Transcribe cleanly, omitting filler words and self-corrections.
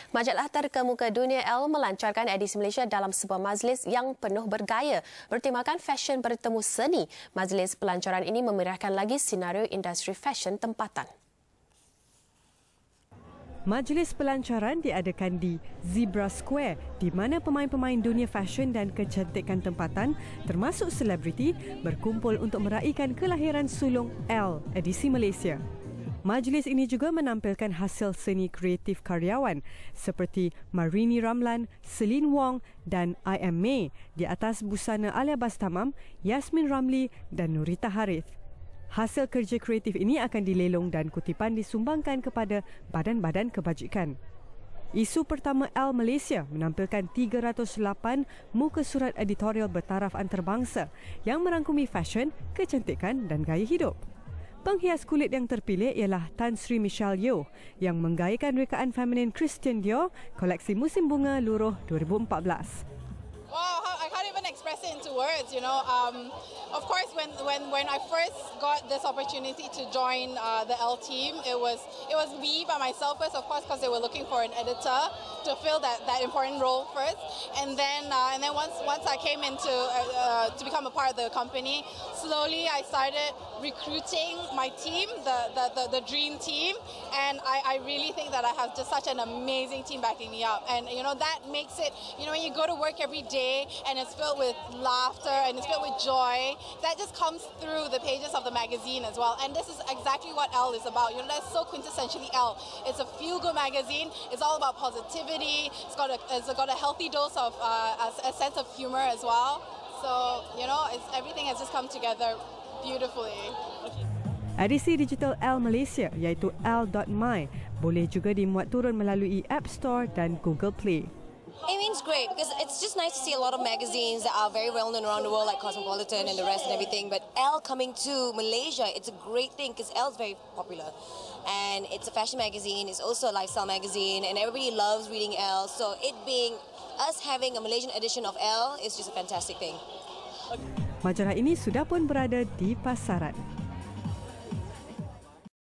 Majalah terkemuka dunia Elle melancarkan edisi Malaysia dalam sebuah majlis yang penuh bergaya bertemakan fashion bertemu seni. Majlis pelancaran ini memeriahkan lagi senario industri fashion tempatan. Majlis pelancaran diadakan di Zebra Square di mana pemain-pemain dunia fashion dan kecantikan tempatan termasuk selebriti berkumpul untuk meraihkan kelahiran sulung Elle edisi Malaysia. Majlis ini juga menampilkan hasil seni kreatif karyawan seperti Marini Ramlan, Celine Wong dan I.M. May di atas busana Alia Bastamam, Yasmin Ramli dan Nurita Harith. Hasil kerja kreatif ini akan dilelong dan kutipan disumbangkan kepada badan-badan kebajikan. Isu pertama Elle Malaysia menampilkan 308 muka surat editorial bertaraf antarabangsa yang merangkumi fashion, kecantikan dan gaya hidup. Penghias kulit yang terpilih ialah Tan Sri Michelle Yeoh yang menggayakan rekaan feminin Christian Dior koleksi musim bunga luruh 2014. Wow, I can't even express it into words, you know. Of course, when I first got this opportunity to join the Elle team, it was me by myself first, of course, because they were looking for an editor to fill that important role first, and then once I came into to become a part of the company, slowly I started recruiting my team, the dream team, and I really think that I have just such an amazing team backing me up, and you know that makes it, you know, when you go to work every day and it's filled with laughter and it's filled with joy, that just comes through the pages of the magazine as well. And this is exactly what Elle is about. You know, that's so quintessentially Elle. It's a feel-good magazine. It's all about positivity. It's got a healthy dose of a sense of humor as well. So, you know, everything has just come together beautifully. Edisi digital Elle Malaysia iaitu Elle.my boleh juga dimuat turun melalui App Store dan Google Play. It means great because it's just nice to see a lot of magazines that are very well known around the world like Cosmopolitan and the rest and everything, but Elle coming to Malaysia, it's a great thing because Elle's very popular and it's a fashion magazine, it's also a lifestyle magazine and everybody loves reading Elle, so it being us having a Malaysian edition of Elle is just a fantastic thing. Majalah ini sudah pun berada di pasaran.